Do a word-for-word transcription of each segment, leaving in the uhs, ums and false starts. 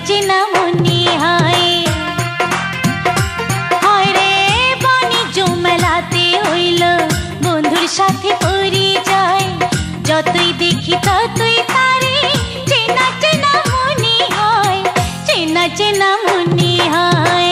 চেনা মনে হয়। হরে বাণিজ্য মেলাতে হইল বন্ধুর সাথে পরিচয়, যতই দেখি ততই তারে চেনা চেনা মনে হয়, চেনা চেনা মনে হয়।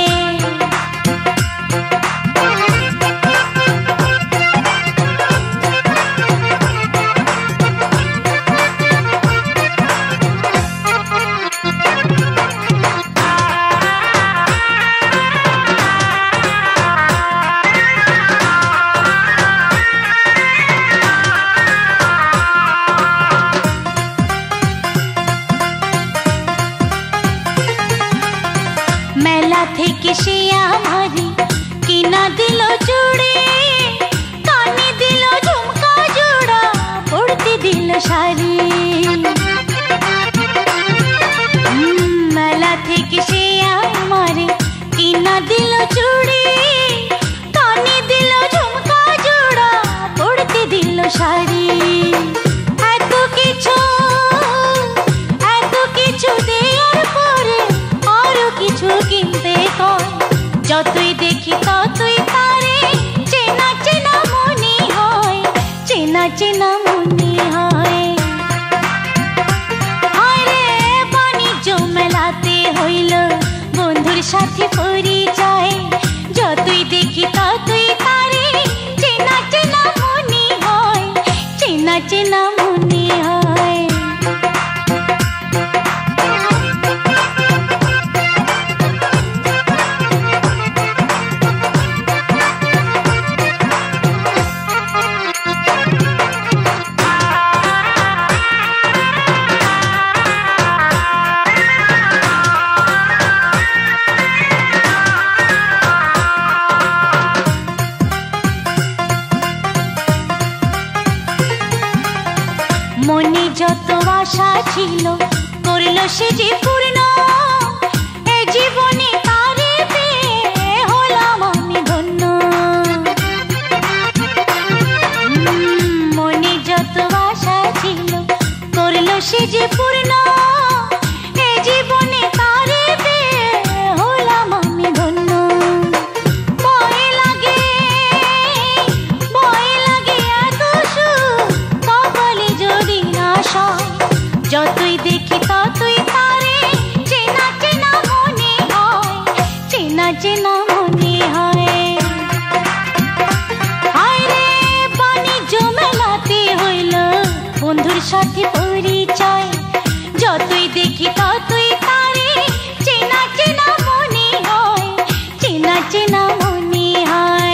মেলা থেকে সে আমারে কিনা দিল চুড়ি, কানে দিল ঝুমকা জোড়া, পড়তে দিল শাড়ি। মেলা থেকে সে আমারে কিনা দিল চুড়ি, কানে দিল ঝুমকা জোড়া, পড়তে দিল শাড়ি। এত কিছু এত কিছু দেওয়ার পরে আরো কিছু কিনতে কয়, যতই দেখি ততই তারে চেনা চেনা মনে হয়, চেনা চেনা মনে হয়। আরে বাণিজ্য মেলাতে হইল বন্ধুর সাথে পরিচয়, যতই দেখি ততই তারে চেনা চেনা মনে হয়, চেনা চেনা মনে হয়। মনে যত আশা ছিল করলো সে যে পূর্ণ, এ জীবনে তারে পেয়ে হলাম আমি ধন্য। মনে যত আশা ছিল করলো সে যে পূর্ণ, এ জীবনে তারে পেয়ে হলাম আমি ধন্য। ভয় লাগে ভয় লাগে এত সুখ কপালে যদি না সয়, যতই দেখি ততই তারে চেনা চেনা মনে হয়, চেনা চেনা মনে হয়। হায়রে বাণিজ্য মেলাতে হইল বন্ধুর সাথে পরিচয়, যতই দেখি ততই তারে চেনা চেনা মনে হয়, চেনা চেনা মনে হয়।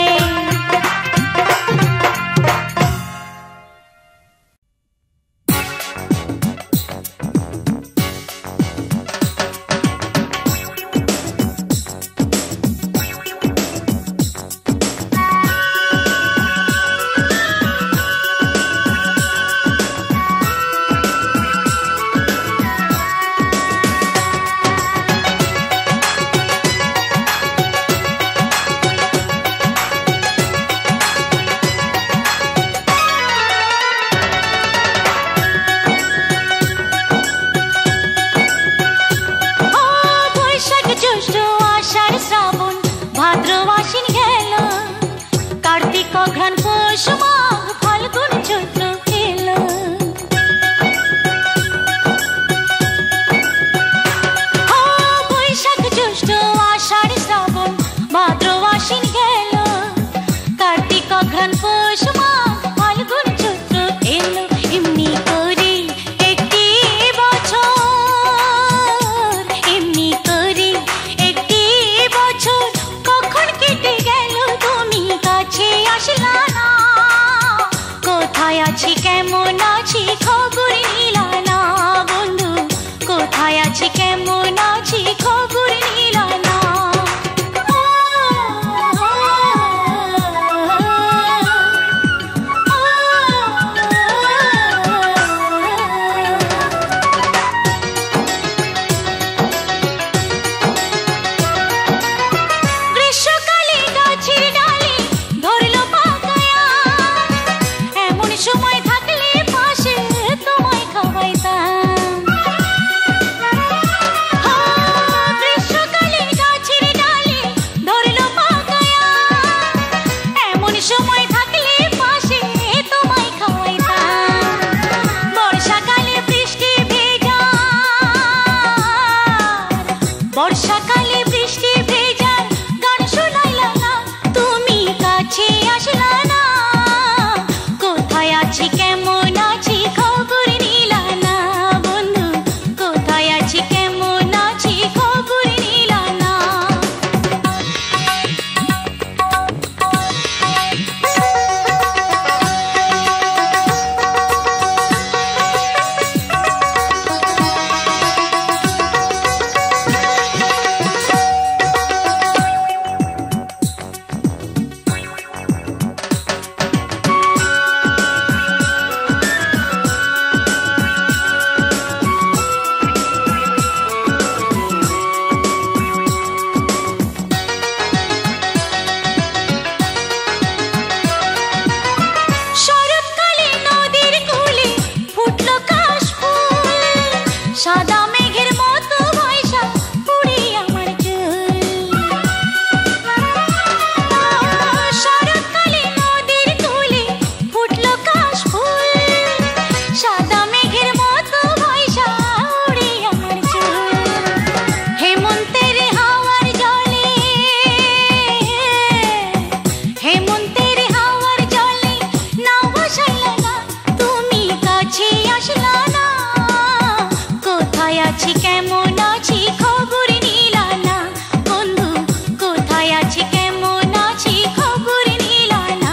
আছি কেমন আছি খবর নিলা না।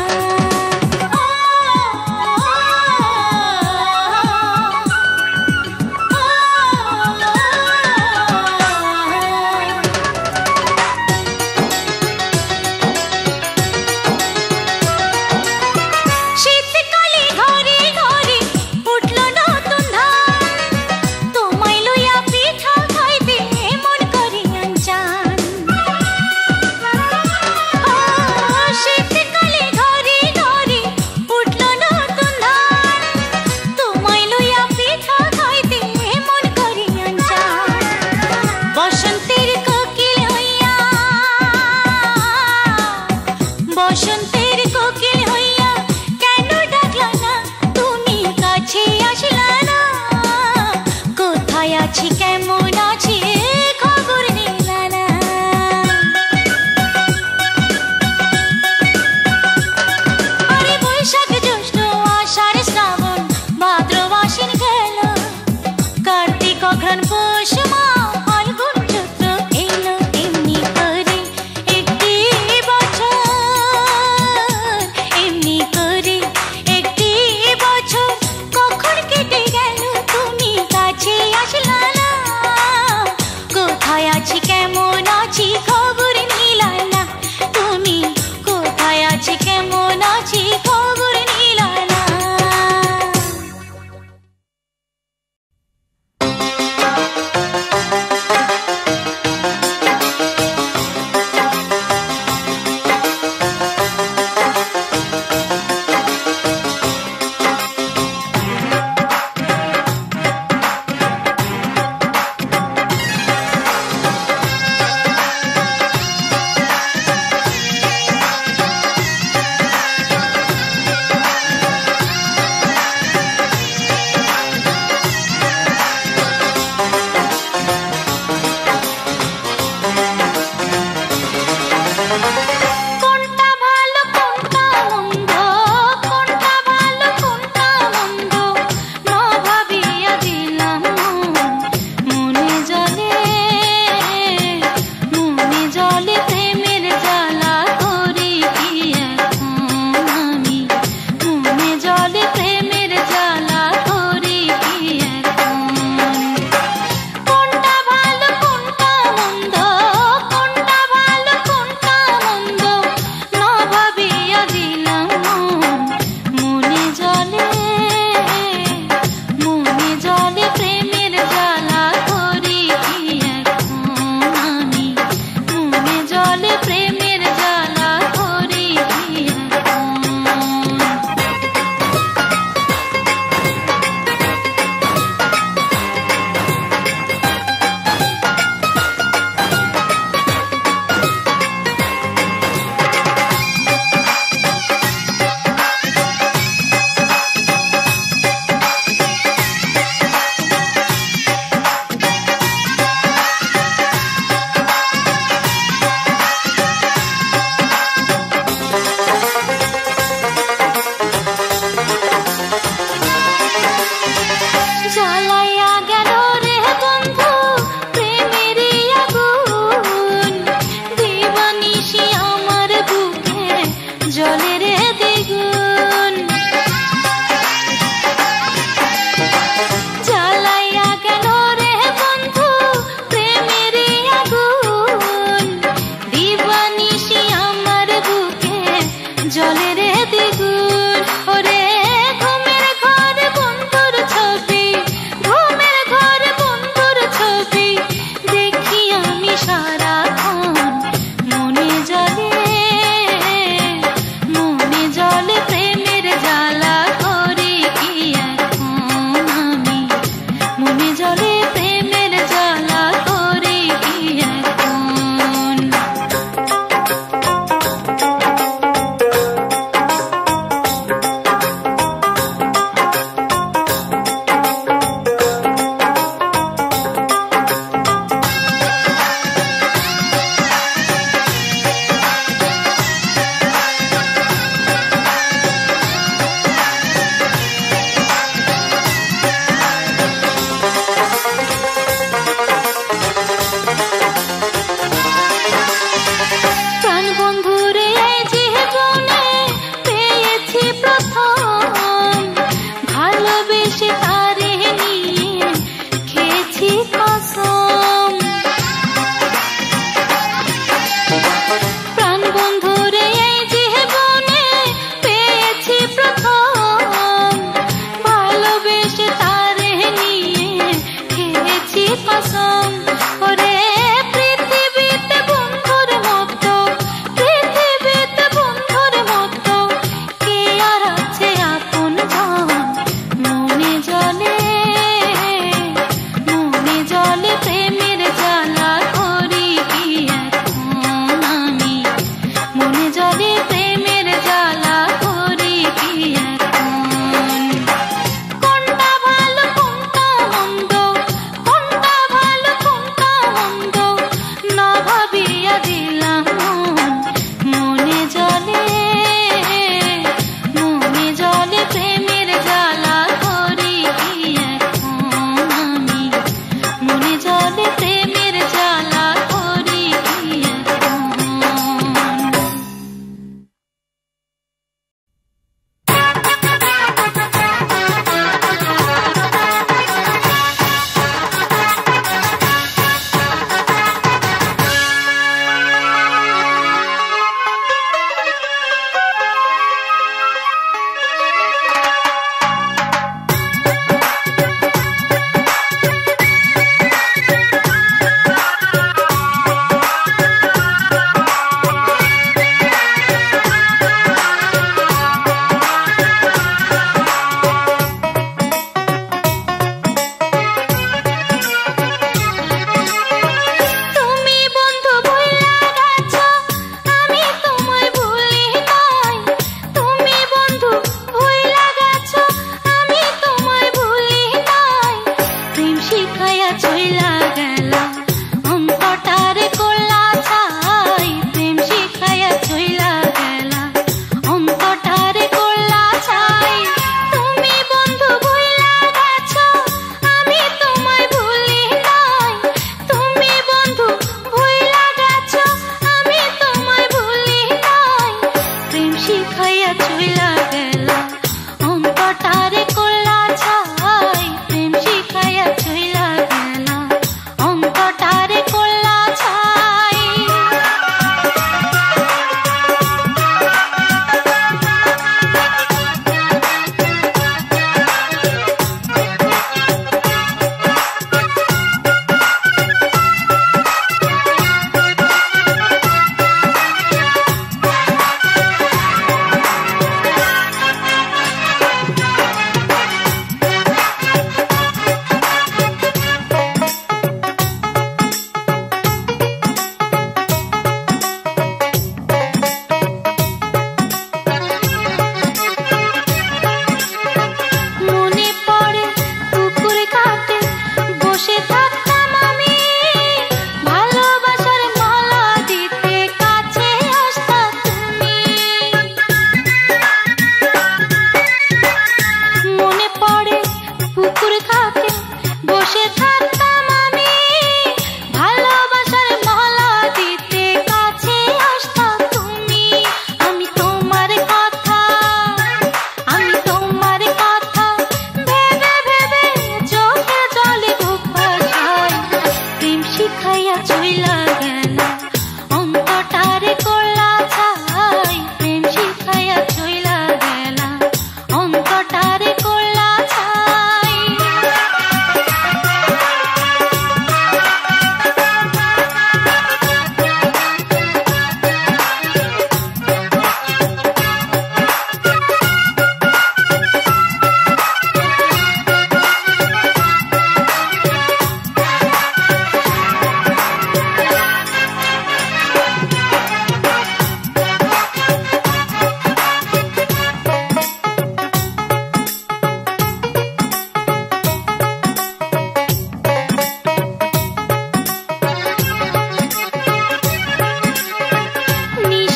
শীতকালে ঘরে ঘরে উঠল নতুন ধান, তোমায় লইয়া পিঠা খাইতে মন করিয়া চান। শীতকালে ঘরে ঘরে উঠল নতুন ধান, তোমায় লইয়া পিঠা খাইতে মন করিয়া চান। বসন্তের কোকিল হইয়া, বসন্তের কোকিল হইয়া কেন ডাকলা না, তুমি কাছে আসলা না। কোথায় আছি কেমন আছি খবর নিলা না। আরে বৈশাখ জ্যৈষ্ঠ আষাঢ় শ্রাবণ ভাদ্র আশ্বিন গেল, কার্তিক অঘ্রাণ পৌষ মাঘ ফাল্গুন চৈত্র এলো, এমনি করে একটি বছর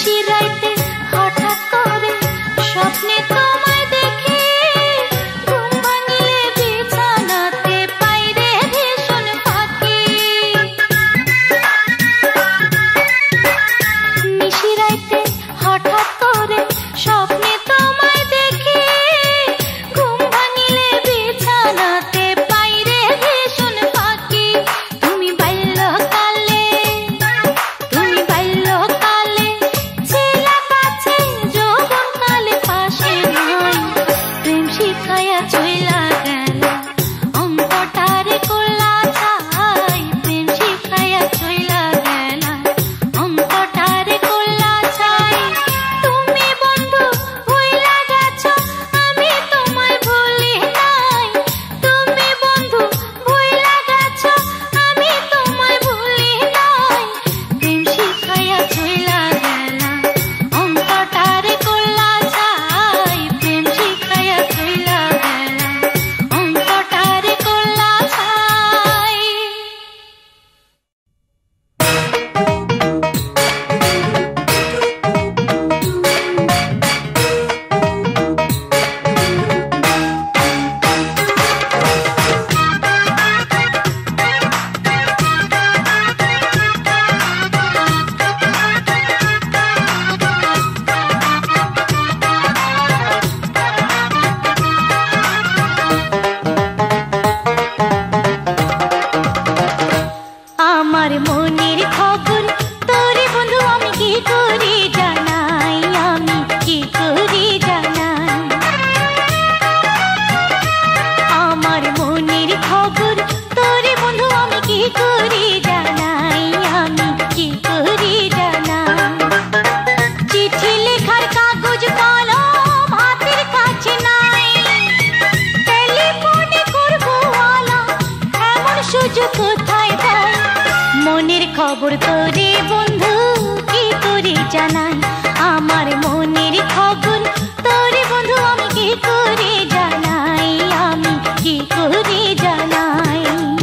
নিশিরাইতে হঠাৎ করে স্বপ্নে তোমায় দেখি, ঘুম ভাঙিলে বিছানাতে পাই রে ভীষণ ফাঁকি। নিশিরাইতে হঠাৎ করে স্বপ্নে তোমায় দেখি, ঘুম ভাঙিলে বিছানাতে পাই রে ভীষণ ফাঁকি। তুমি বাল্যকালে তুমি বাল্যকালে ছিলা কাছে, যৌবনকালে পাশে নাই। প্রেম শিখাইয়া চইলা গেল অন্তটারে করলা ছাই, প্রেম শিখাইয়া চইলা গেল অন্তটারে করলা ছাই। তুমি বন্ধু ভুইলা গেছো, আমি তোমায় ভুলি নাই। তুমি বন্ধু ভুইলা গেছো, আমি তোমায় ভুলি নাই। প্রেম শিখাইয়া চইলা গেল অন্তটারে করলা ছাই, প্রেম শিখাইয়া চইলা গেল অন্তটারে করলা ছাই। আমার মনের খবর তোরে বন্ধু আমি কি করি জানাই, আমি কি করি জানাই। আমার মনের খবর তোরে বন্ধু আমি কি করি জানাই, আমি কি করি জানাই। চিঠি লেখার কাগজ কলম হাতের কাছে নাই, টেলিফোনে করবো আলাপ এমন সুযোগ কোথায় পাই। মনের খবর তোরে বন্ধু কি করে জানাই, আমার মনের খবর তোরে বন্ধু আমি কি করে জানাই, আমি কি করে জানাই।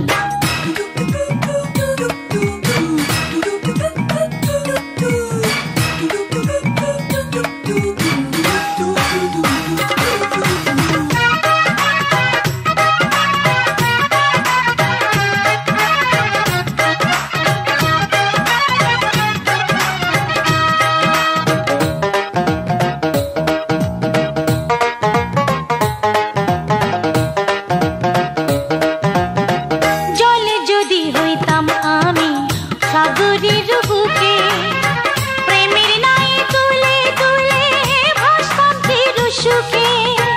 জলে যদি হইতাম আমি সাগরের বুকে, প্রেমের নাই তুলে তুলে ভাসতাম চির সুখে।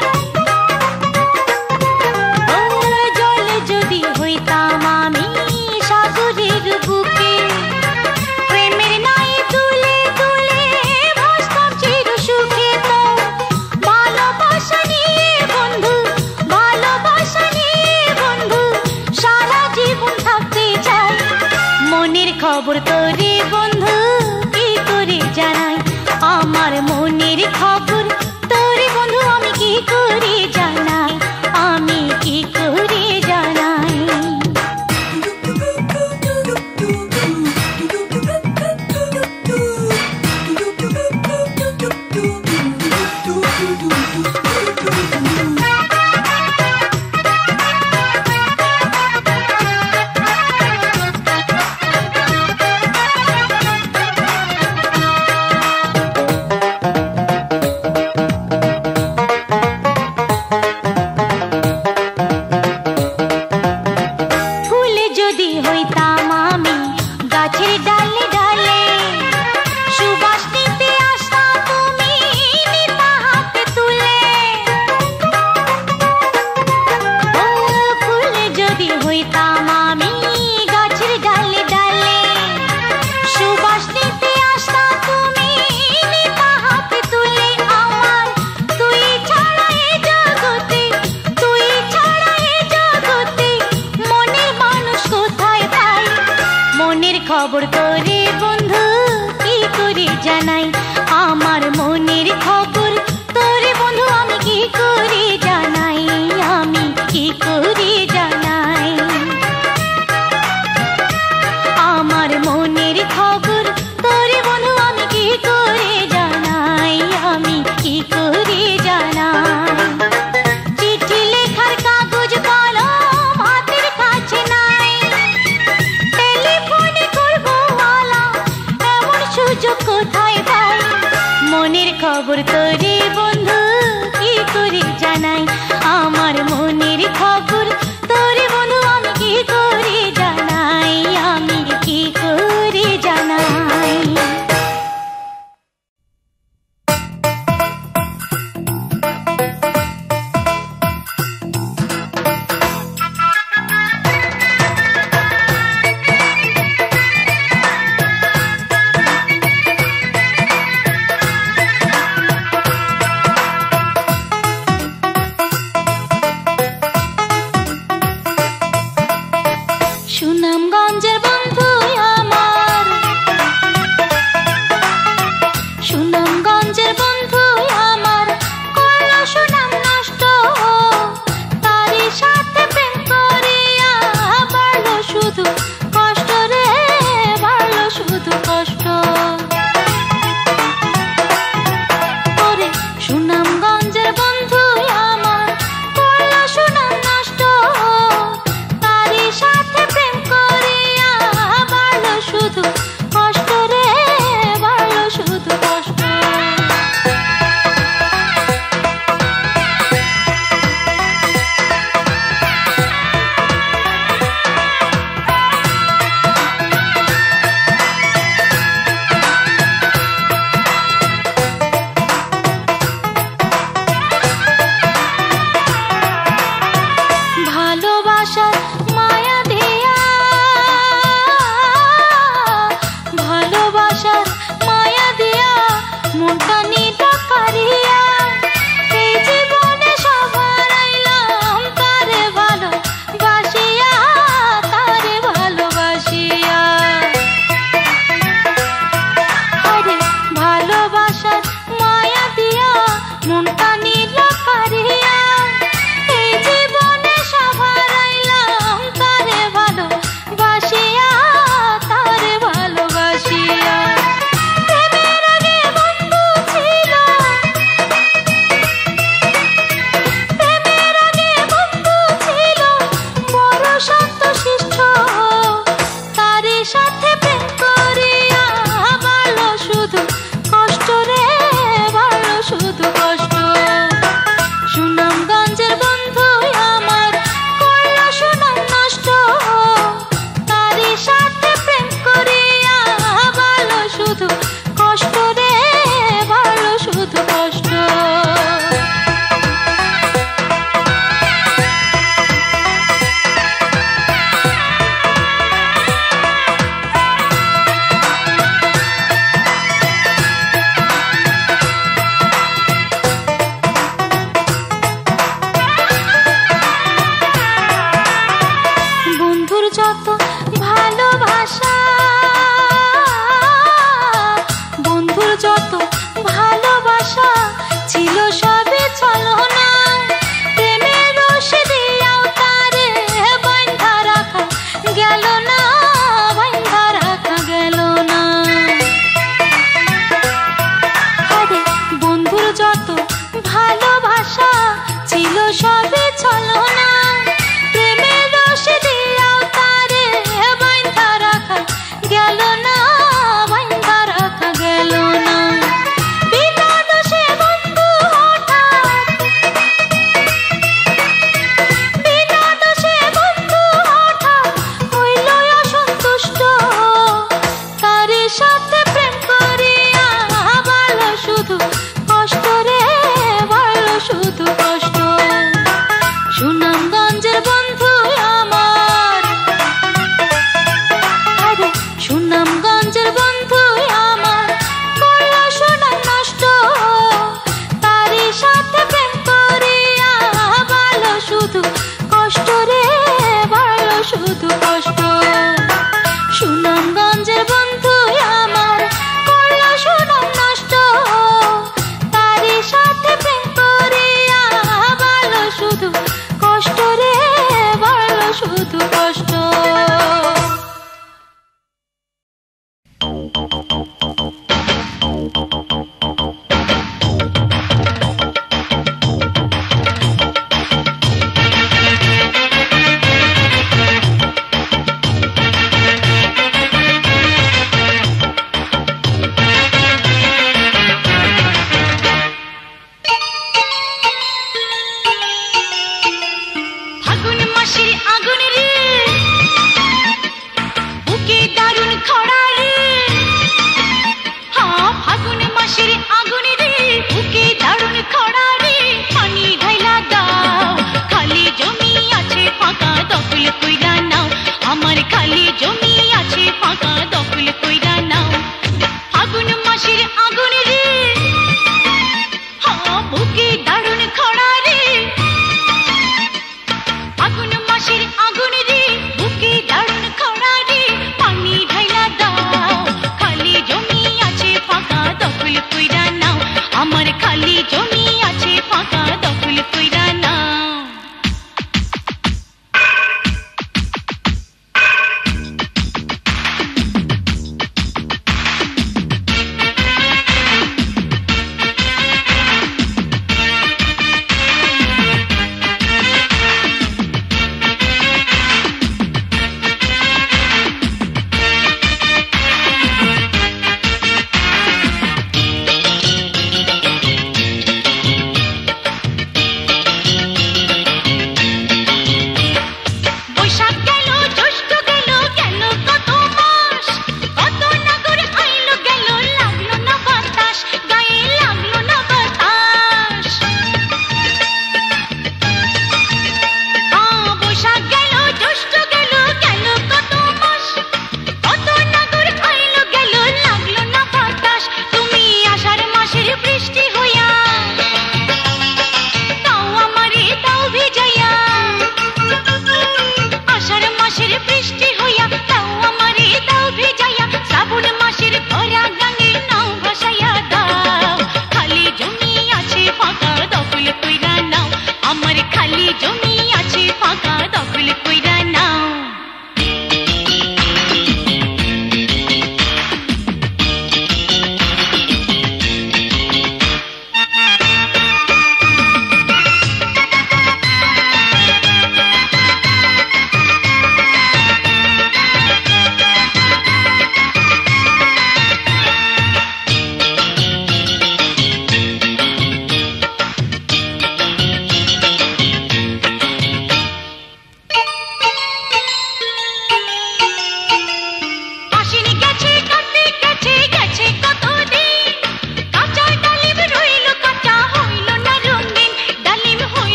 ও জলে যদি হইতাম আমি সাগরের বুকে, প্রেমের নাই তুলে তুলে ভাসতাম চির সুখে। তো ভালোবাসা নিয়ে বন্ধু, ভালোবাসা নিয়ে বন্ধু সারা জীবন থাকতে চাই। মনের খবর তোরে বন্ধু কি করে জানাই, আমার মনের খবর তোরে বন্ধু আমি কি করে জানাই, আমি কি করে জানাই। ফুলে যদি হইতাম আমি গাছের ডালে ডালে, সুবাস নিতে আসতাম তুমি নিতা হাতে তুলে। ও ফুলে যদি হইতাম আমি গাছের ডালে ডালে, সুবাস নিতে আসতাম তুমি নিতা হাতে তুলে। আমার তুই ছাড়া এ জগতে, তুই ছাড়া এ জগতে মনের মানুষ কোথায় পাই। মনের খবর তোরে বন্ধু কি করে জানাই, আমার মনের খবর তোরে বন্ধু আমি কি করে জানাই, আমি কি করে জানাই। আমার মনের খবর তোরে বন্ধু আমি কি করে খবর তোরে বন্ধু কি করে জানাই, আমার মনের খবর তোরে বন্ধু আমি কি করে জানাই, আমি কি করে জানাই।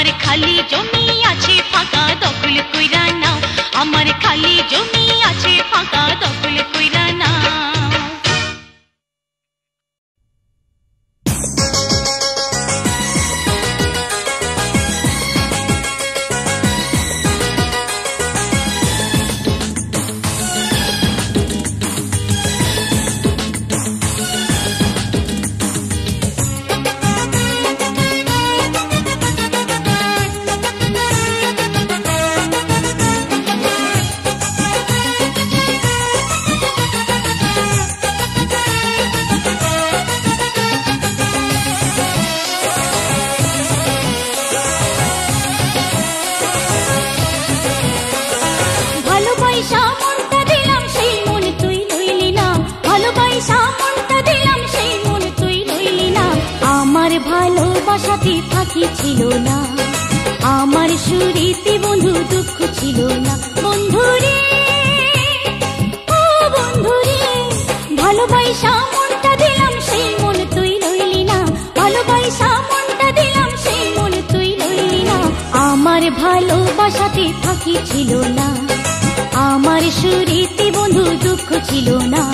আমার খালি জমি আছে ফাঁকা দখল কইরা নাও, আমার খালি জমি আছে ফাঁকা দখল কইরা নাও। ভালোবাসাতে ফাঁকি ছিল না, আমার সুরীতি বন্ধু দুঃখ ছিল না। বন্ধুরে ও বন্ধুরে, ভালোবাসা মনটা দিলাম সেই মন তুই লইলি না, ভালোবাসা মনটা দিলাম সেই মন তুই লইলি না। আমার ভালোবাসাতে ফাঁকি ছিল না, আমার সুরীতি বন্ধু দুঃখ ছিল না।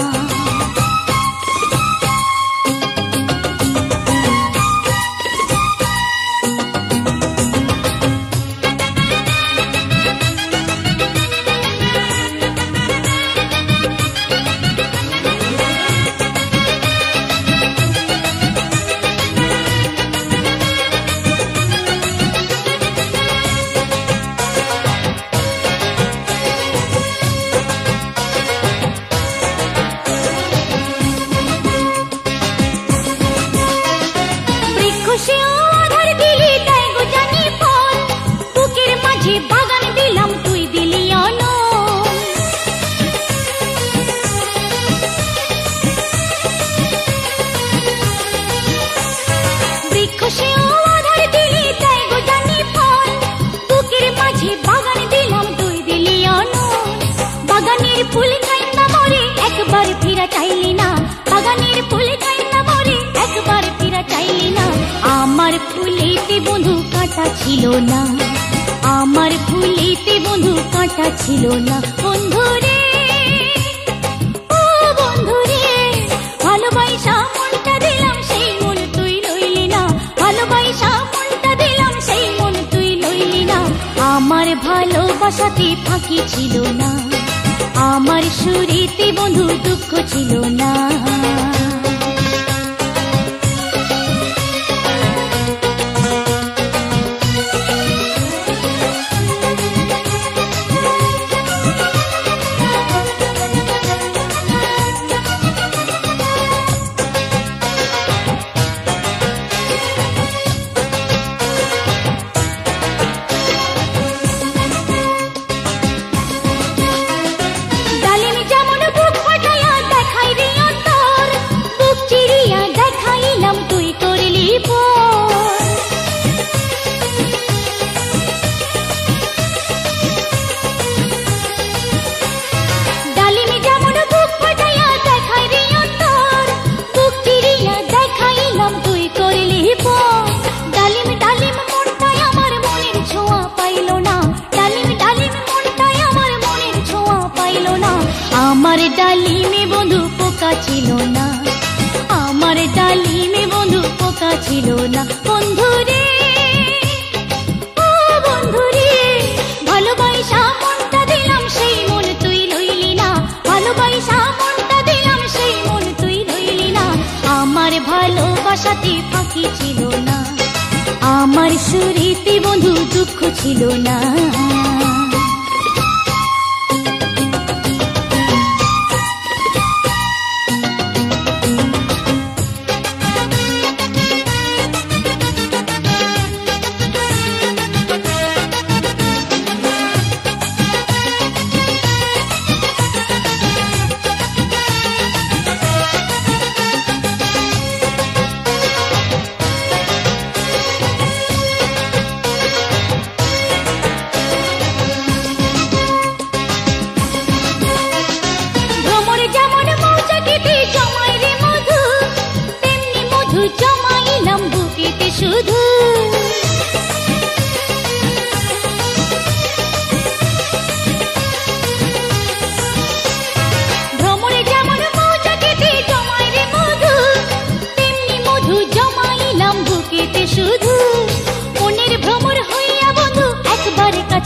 ছিল না আমার ফুলেতে বন্ধু কাঁটা ছিল না। বন্ধুরে ও বন্ধুরে, ভালোবাসা মনটা দিলাম সেই মন তুই লইলি না, ভালোবাসা মনটা দিলাম সেই মন তুই লইলি না। আমার ভালোবাসাতে ফাঁকি ছিল না, আমার সুরেতে বন্ধু দুঃখ ছিল না। আমার ডালিমে বন্ধু পোকা ছিল না, আমার ডালিমে বন্ধু পোকা ছিল না। বন্ধুরে ও বন্ধুরে, ভালোবাসা মনটা দিলাম সেই মন তুই লইলি না, ভালোবাসা মনটা দিলাম সেই মন তুই লইলি না। আমার ভালোবাসাতে ফাঁকি ছিল না, আমার সুরেতে বন্ধু দুঃখ ছিল না।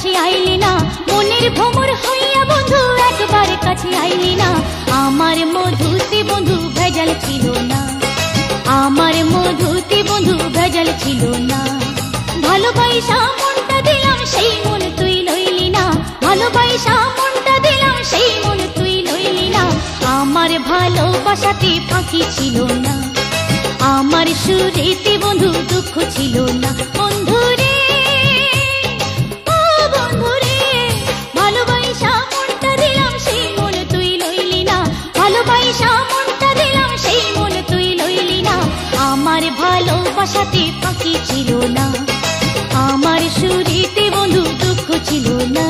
কাছে আইলি না, মনের ভ্রমর হইয়া বন্ধু একবার কাছে আইলি না। আমার মধুতে বন্ধু ভেজাল ছিল না, আমার মধুতে বন্ধু ভেজাল ছিল না। ভালোবাসা মনটা দিলাম সেই মন তুই লইলি না, ভালোবাসা মনটা দিলাম সেই মন তুই লইলি না। আমার ভালোবাসাতে ফাঁকি ছিল না, আমার সুরেতে বন্ধু দুঃখ ছিল না। বন্ধুরে ও বন্ধুরে, ভালোবাসা মনটা দিলাম সেই মন তুই লইলি না, ভালোবাসা মনটা দিলাম সেই মন তুই লইলি না। আমার ভালোবাসাতে ফাঁকি ছিল না, আমার সুরেতে বন্ধু দুঃখ ছিল না।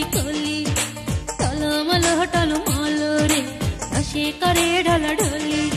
करे ढला ढली।